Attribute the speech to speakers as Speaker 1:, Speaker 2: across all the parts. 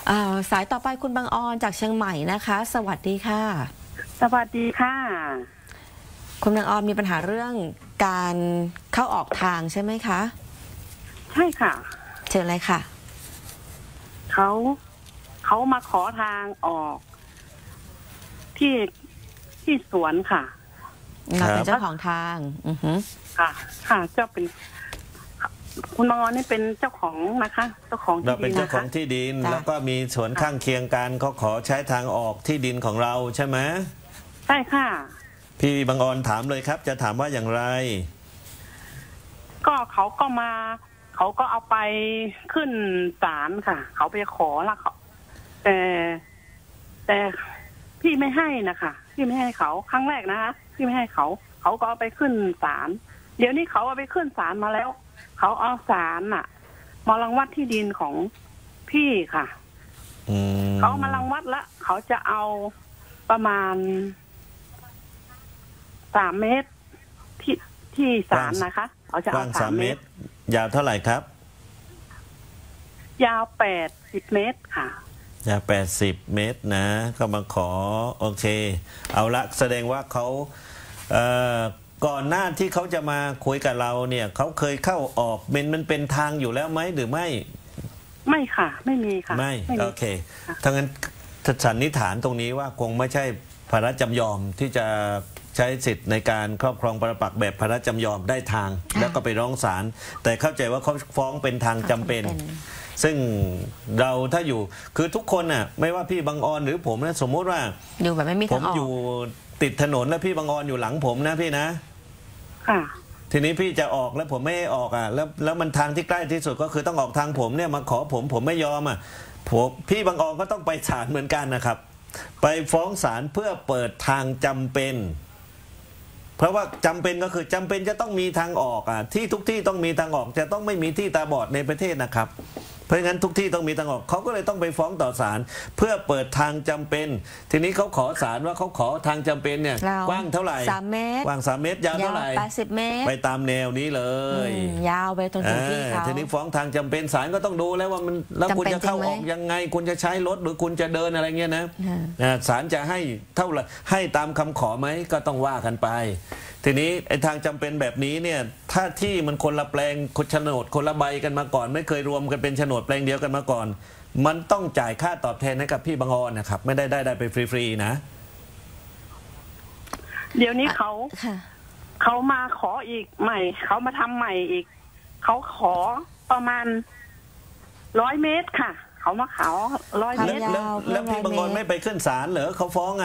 Speaker 1: สายต่อไปคุณบางออนจากเชียงใหม่นะคะ สวัสดีค่ะ
Speaker 2: สวัสดีค่ะ
Speaker 1: คุณบางออนมีปัญหาเรื่องการเข้าออกทางใช่ไหมคะ
Speaker 2: ใช่ค่ะ
Speaker 1: เชิญเลยค่ะ
Speaker 2: เขามาขอทางออกที่สวนค่ะ
Speaker 1: เราเป็นเจ้าของทาง
Speaker 2: ค่ะเจ้าเป็นคุณบางออนนี่เป็นเจ้าของนะคะเจ้าของที่ดิน
Speaker 3: เราเป็นเจ้าของที่ดินแล้วก็มีสวนข้างเคียงกันเขาขอใช้ทางออกที่ดินของเราใช่ไหม
Speaker 2: ใช่ค่ะ
Speaker 3: พี่บางออนถามเลยครับจะถามว่าอย่างไร
Speaker 2: ก็เขาก็เอาไปขึ้นศาลค่ะเขาไปขอแล้วเขาแต่พี่ไม่ให้นะคะพี่ไม่ให้เขาครั้งแรกนะคะพี่ไม่ให้เขาก็เอาไปขึ้นศาลเดี๋ยวนี้เขาเอาไปขึ้นศาลมาแล้วเขาเอาศาลน่ะมารังวัดที่ดินของพี่ค่ะเขามารังวัดแล้วเขาจะเอาประมาณ3 เมตรที่ศาลนะคะเขาจะเอา3 เมตร
Speaker 3: ยาวเท่าไหร่ครับ
Speaker 2: ยาว80 เมตรค่ะ
Speaker 3: ยาว80 เมตรนะก็มาขอโอเคเอาละแสดงว่าเขาก่อนหน้าที่เขาจะมาคุยกับเราเนี่ยเขาเคยเข้าออกมันเป็นทางอยู่แล้วไหมหรือไม่
Speaker 2: ค่ะไม่มีค่ะ
Speaker 3: ไม่โอเคทั้งนั้นสันนิษฐานตรงนี้ว่าคงไม่ใช่ภาระจำยอมที่จะใช้สิทธิ์ในการครอบครองปรปักษ์แบบภาระจำยอมได้ทางแล้วก็ไปร้องศาลแต่เข้าใจว่าเขาฟ้องเป็นทางจำเป็นซึ่งเราถ้าอยู่คือทุกคนน่ะไม่ว่าพี่บางออนหรือผมนะสมมติว่า
Speaker 1: อยู่แบบไม่มีทางออก
Speaker 3: ผมอยู่ติดถนนแล้วพี่บางออนอยู่หลังผมนะพี่นะ
Speaker 2: ค่ะ
Speaker 3: ทีนี้พี่จะออกแล้วผมไม่ออกแล้วมันทางที่ใกล้ที่สุดก็คือต้องออกทางผมเนี่ยมาขอผมไม่ยอมพี่บางออนก็ต้องไปศาลเหมือนกันนะครับไปฟ้องศาลเพื่อเปิดทางจำเป็นเพราะว่าจำเป็นก็คือจำเป็นจะต้องมีทางออกที่ทุกที่ต้องมีทางออกจะต้องไม่มีที่ตาบอดในประเทศนะครับเพราะงั้นทุกที่ต้องมีทางออกเขาก็เลยต้องไปฟ้องต่อศาลเพื่อเปิดทางจำเป็นทีนี้เขาขอศาลว่าเขาขอทางจำเป็นเนี่ยกว้างเท่าไหร่
Speaker 1: 3 เมตร
Speaker 3: กว้าง3 เมตรยาวเท่าไหร่
Speaker 1: 80 เมตร
Speaker 3: ไปตามแนวนี้เลย
Speaker 1: ยาวไปตรงที่เขา
Speaker 3: ทีนี้ฟ้องทางจำเป็นศาลก็ต้องดูแล้วว่ามันแล้วคุณจะเข้าออกยังไงคุณจะใช้รถหรือคุณจะเดินอะไรเงี้ยนะศาลจะให้เท่าไหร่ให้ตามคำขอไหมก็ต้องว่ากันไปทีนี้ไอ้ทางจำเป็นแบบนี้เนี่ยถ้าที่มันคนละแปลงโฉนดคนละใบกันมาก่อนไม่เคยรวมกันเป็นโฉนดแปลงเดียวกันมาก่อนมันต้องจ่ายค่าตอบแทนให้กับพี่บางออนนะครับไม่ได้ไปฟรีๆนะ
Speaker 2: เดี๋ยวนี้เขามาขออีกใหม่เขามาทำใหม่อีกเขาขอประมาณ100 เมตรค่ะเขามาขอ100 เมตร
Speaker 3: แล้วพี่บางออนไม่ไปขึ้นศาลเหรอเขาฟ้อง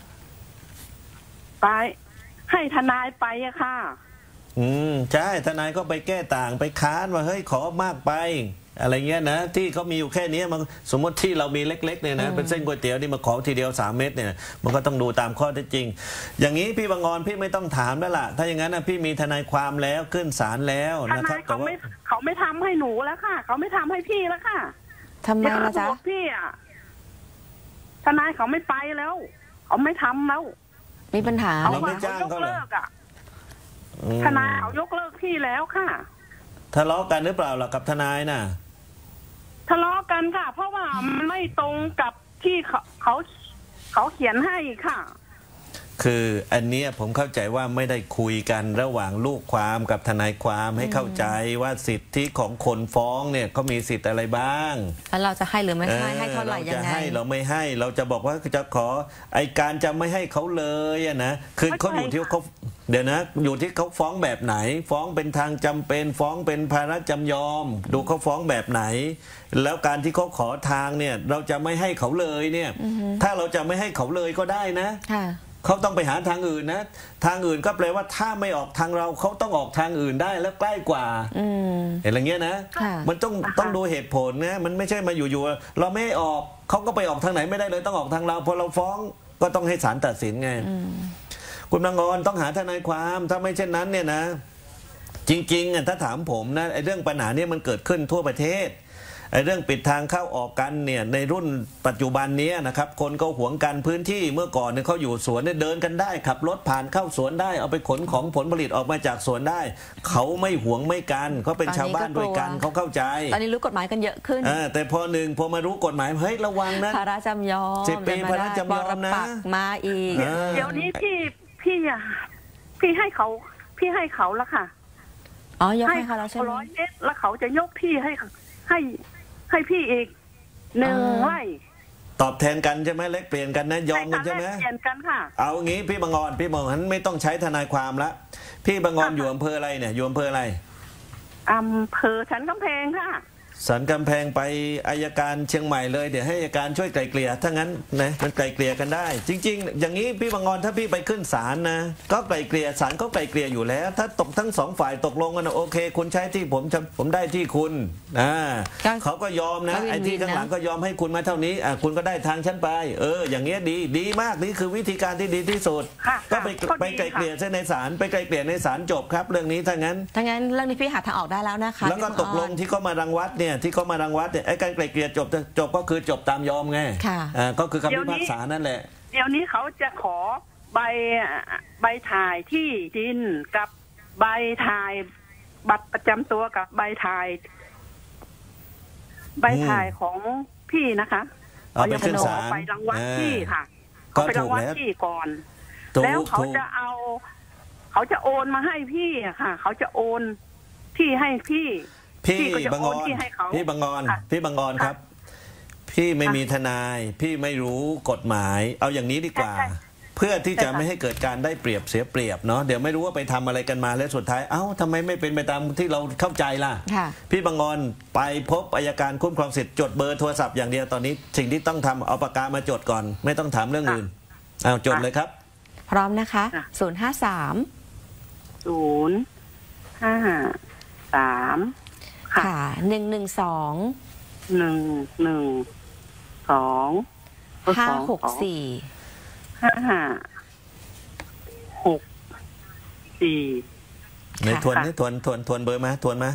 Speaker 2: ไปให้ทนายไปอะค่ะ
Speaker 3: ใช่ทนายก็ไปแก้ต่างไปค้านว่าเฮ้ยขอมากไปอะไรเงี้ยนะที่เขามีอยู่แค่นี้มันสมมติที่เรามีเล็กๆเนี่ยนะเป็นเส้นก๋วยเตี๋ยวนี่มาขอทีเดียว3 เม็ดเนี่ยมันก็ต้องดูตามข้อเท็จจริงอย่างนี้พี่บางออนพี่ไม่ต้องถามแล้วล่ะถ้าอย่างนั้นนะพี่มีทนายความแล้วขึ้นศาลแล้วนะครับ
Speaker 2: แต่ว่าเขาไม่ทำให้หนูแล้วค่ะเขาไม่ทำให้พี่แล้วค่ะ
Speaker 1: ทำไมล่ะจ๊ะ
Speaker 2: พี่อะทนายเขาไม่ไปแล้วเขาไม่ทำแล้ว
Speaker 1: มีปัญหา
Speaker 3: เราไม่จ้างเขาเลย
Speaker 2: ทนายเขายกเลิกพี่แล้วค่ะ
Speaker 3: ทะเลาะกันหรือเปล่าล่ะกับทนายน่ะ
Speaker 2: ทะเลาะกันค่ะเพราะว่ามันไม่ตรงกับที่เขาเขียนให้ค่ะ
Speaker 3: คืออันนี้ผมเข้าใจว่าไม่ได้คุยกันระหว่างลูกความกับทนายความให้เข้าใจว่าสิทธิของคนฟ้องเนี่ยเขามีสิทธิ์อะไรบ้าง
Speaker 1: แล้วเราจะให้หรือไม่ให้เท่าไหร่ยังไง
Speaker 3: เราจะให้เราไม่ให้เราจะบอกว่าจะขอไอการจะไม่ให้เขาเลยนะคือเขาอยู่ที่เขาเดี๋ยวนะอยู่ที่เขาฟ้องแบบไหนฟ้องเป็นทางจำเป็นฟ้องเป็นภาระจำยอมดูเขาฟ้องแบบไหนแล้วการที่เขาขอทางเนี่ยเราจะไม่ให้เขาเลยเนี่ยถ้าเราจะไม่ให้เขาเลยก็ได้นะเขาต้องไปหาทางอื่นนะทางอื่นก็แปลว่าถ้าไม่ออกทางเราเขาต้องออกทางอื่นได้แล้วใกล้กว่าเห็นอะไรเงี้ยนะมันต้องดูเหตุผลนะมันไม่ใช่มาอยู่ๆเราไม่ออกเขาก็ไปออกทางไหนไม่ได้เลยต้องออกทางเราพอเราฟ้องก็ต้องให้ศาลตัดสินไงคุณบางออนต้องหาทนายความถ้าไม่เช่นนั้นเนี่ยนะจริงๆถ้าถามผมนะไอ้เรื่องปัญหานี้มันเกิดขึ้นทั่วประเทศอ้เรื่องปิดทางเข้าออกกันเนี่ยในรุ่นปัจจุบันนี้นะครับคนก็หวงกันพื้นที่เมื่อก่อนเนี่ยเขาอยู่สวนเนี่ยเดินกันได้ขับรถผ่านเข้าสวนได้เอาไปขนของผลผลิตออกมาจากสวนได้เขาไม่หวงไม่กันเขาเป็นชาวบ้านด้วยกันเขาเข้าใจ
Speaker 1: ตอนนี้รู้กฎหมายกันเยอะขึ้น
Speaker 3: แต่พอมารู้กฎหมายเฮ้ยระวังนะ
Speaker 1: ภาระจำยอม
Speaker 3: 10 ปีภาระจำยอมนะ
Speaker 1: มาอีก
Speaker 2: เดี๋ยวนี้พี่ให้เขาแล้วค่ะ
Speaker 1: ยกให้เขาแล้วใช่ไหม
Speaker 2: 100 เมตรแล้วเขาจะยกที่ให้พี่อีก1 ไร่
Speaker 3: ตอบแทนกันใช่ไหมเล็กเปลี่ยนกันนะยอมกันใช่ไหม
Speaker 2: เปลี่ยนกันค่ะ
Speaker 3: เอางี้พี่บังออนไม่ต้องใช้ทนายความละพี่บังออนอยู่อำเภออะไรเนี่ยอยู่อำเภออะไร
Speaker 2: อำเภอสันกำแพงค่ะ
Speaker 3: สันกำแพงไปอัยการเชียงใหม่เลยเดี๋ยวให้อัยการช่วยไกลเกลี่ยถ้างั้นนะมันไกลเกลี่ยกันได้จริงๆอย่างนี้พี่บังออนถ้าพี่ไปขึ้นศาลนะก็ไกลเกลี่ยศาลก็ไกลเกลี่ยอยู่แล้วถ้าตกทั้ง2 ฝ่ายตกลงกันนะโอเคคุณใช้ที่ผมได้ที่คุณเขาก็ยอมนะไอ้ที่ข้างหลังก็ยอมให้คุณมาเท่านี้คุณก็ได้ทางฉันไปอย่างเงี้ยดีมากนี่คือวิธีการที่ดีที่สุดก็ไปไกลเกลี่ยในศาลไปไกลเกลี่ยในศาลจบครับเรื่องนี้ถ้างั้น
Speaker 1: เรื่องนี้พี่หาทางออกได้แล้วนะคะ
Speaker 3: แล้วก็ตกลงที่เขามารังวัดเนี่ยที่เขามารังวัดเนี่ยไอ้การไกลเกลี่ยจบก็คือจบตามยอมไงก็คือคำพิพากษานั่นแหละ
Speaker 2: เดี๋ยวนี้เขาจะขอใบถ่ายที่ดินกับใบถ่ายบัตรประจำตัวกับใบถ่ายของพี่นะคะ
Speaker 3: เอาไปขึ้นศาล
Speaker 2: ไปรังวัดที่ค่ะเขาไปรังวัดที่ก่อนแล้วเขาจะโอนมาให้พี่ค่ะเขาจะโอนที่ให้พี่
Speaker 3: บังออนครับพี่ไม่มีทนายพี่ไม่รู้กฎหมายเอาอย่างนี้ดีกว่าเพื่อที่จะไม่ให้เกิดการได้เปรียบเสียเปรียบเนาะเดี๋ยวไม่รู้ว่าไปทำอะไรกันมาแล้วสุดท้ายทำไมไม่เป็นไปตามที่เราเข้าใจล่ะพี่บังออนไปพบอัยการคุ้มครองสิทธิ์จดเบอร์โทรศัพท์อย่างเดียวตอนนี้สิ่งที่ต้องทำเอาปากกามาจดก่อนไม่ต้องถามเรื่องอื่นจดเลยครับ
Speaker 1: พร้อมนะคะ053ค่ะ112
Speaker 3: ในทวนเบอร์มาทวนมา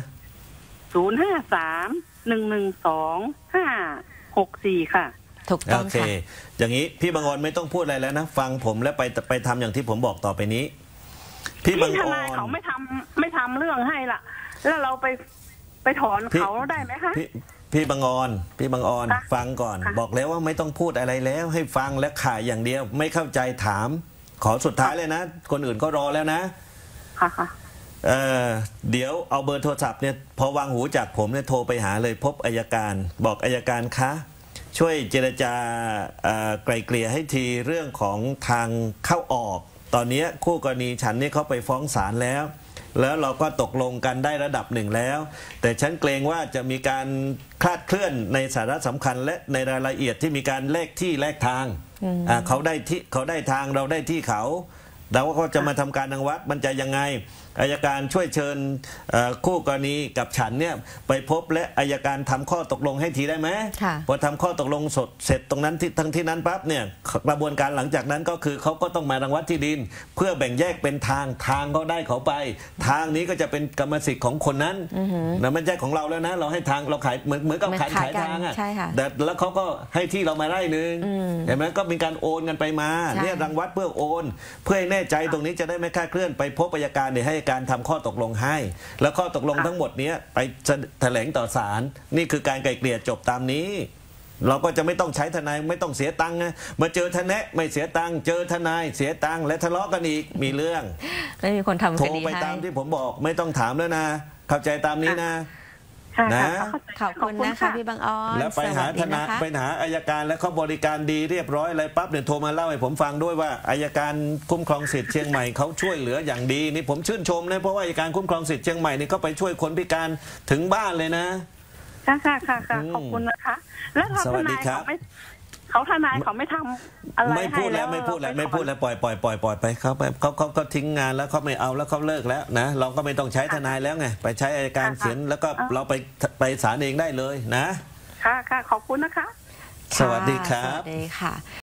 Speaker 2: 053-112-564ค่ะ
Speaker 1: ถูกต้องค่ะ
Speaker 3: อย่างนี้พี่บังออนไม่ต้องพูดอะไรแล้วนะฟังผมแล้วไปทำอย่างที่ผมบอกต่อไปนี้
Speaker 2: พี่บังออนเขาไม่ทำเรื่องให้ล่ะแล้วเราไปถอนเขาได้ไหมคะ
Speaker 3: พี่บังออนฟังก่อนบอกแล้วว่าไม่ต้องพูดอะไรแล้วให้ฟังและข่ายอย่างเดียวไม่เข้าใจถามขอสุดท้ายเลยนะคนอื่นก็รอแล้วนะ
Speaker 2: ค่ะ
Speaker 3: เดี๋ยวเอาเบอร์โทรศัพท์เนี่ยพอวางหูจากผมเนี่ยโทรไปหาเลยพบอัยการบอกอัยการคะช่วยเจรจาไกลเกลี่ยให้ทีเรื่องของทางเข้าออกตอนนี้คู่กรณีฉันนี่เขาไปฟ้องศาลแล้วเราก็ตกลงกันได้ระดับหนึ่งแล้วแต่ฉันเกรงว่าจะมีการคลาดเคลื่อนในสาระสำคัญและในรายละเอียดที่มีการแลกที่แลกทางเขาได้ทางเราได้ที่เขาแล้วก็จะมาทำการรังวัดมันจะยังไงอัยการช่วยเชิญคู่กรณีกับฉันเนี่ยไปพบและอัยการทำข้อตกลงให้ทีได้ไหมพอทำข้อตกลงเสร็จตรงนั้นที่นั้นปั๊บเนี่ยกระบวนการหลังจากนั้นก็คือเขาก็ต้องมารังวัดที่ดินเพื่อแบ่งแยกเป็นทางก็ได้เขาไปทางนี้ก็จะเป็นกรรมสิทธิ์ของคนนั้นนะไม่ใช่ของเราแล้วนะเราให้ทางเราขายเหมือนกับขายทางอ่ะแต่แล้วเขาก็ให้ที่เรามาไร่นึงเห็นไหมก็มีการโอนกันไปมาเนี่ยรังวัดเพื่อโอนเพื่อให้แน่ใจตรงนี้จะได้ไม่คลาดเคลื่อนไปพบอัยการเนี่ยให้การทำข้อตกลงให้แล้วข้อตกลงทั้งหมดนี้ไปแถลงต่อศาลนี่คือการไกล่เกลี่ยจบตามนี้เราก็จะไม่ต้องใช้ทนายไม่ต้องเสียตังค์นะมาเจอทนายไม่เสียตังค์เจอทนายเสียตังค์และทะเลาะกันอีกมีเรื่อง
Speaker 1: ไม่มีคนทำคดีให้โทร
Speaker 3: ไปตามที่ผมบอกไม่ต้องถามแล้วนะเข้าใจตามนี้นะ
Speaker 2: นะ
Speaker 1: ขอบคุณนะคะพี่บังออน
Speaker 3: แล้วไปหาทนายไปหาอัยการแล้วเขาบริการดีเรียบร้อยอะไรปั๊บเนี่ยโทรมาเล่าให้ผมฟังด้วยว่าอัยการคุ้มครองสิทธิ์เชียงใหม่เขาช่วยเหลืออย่างดีนี่ผมชื่นชมนะเพราะว่าอัยการคุ้มครองสิทธิ์เชียงใหม่นี่เขาไปช่วยคนพิการถึงบ้านเลยนะ
Speaker 2: ค่ะขอบคุณนะคะแล้วทนายเขาไม่ทำอะไร
Speaker 3: ไม่พูดแล้วปล่อยไปเขาทิ้งงานแล้วเขาไม่เอาแล้วเขาเลิกแล้วนะเราก็ไม่ต้องใช้ทนายแล้วไงไปใช้อัยการเขียนแล้วก็เราไปศาลเองได้เลยนะ
Speaker 2: ค่ะขอบคุณนะคะ
Speaker 3: สวัสดีครับ
Speaker 1: สวัสดีค่ะ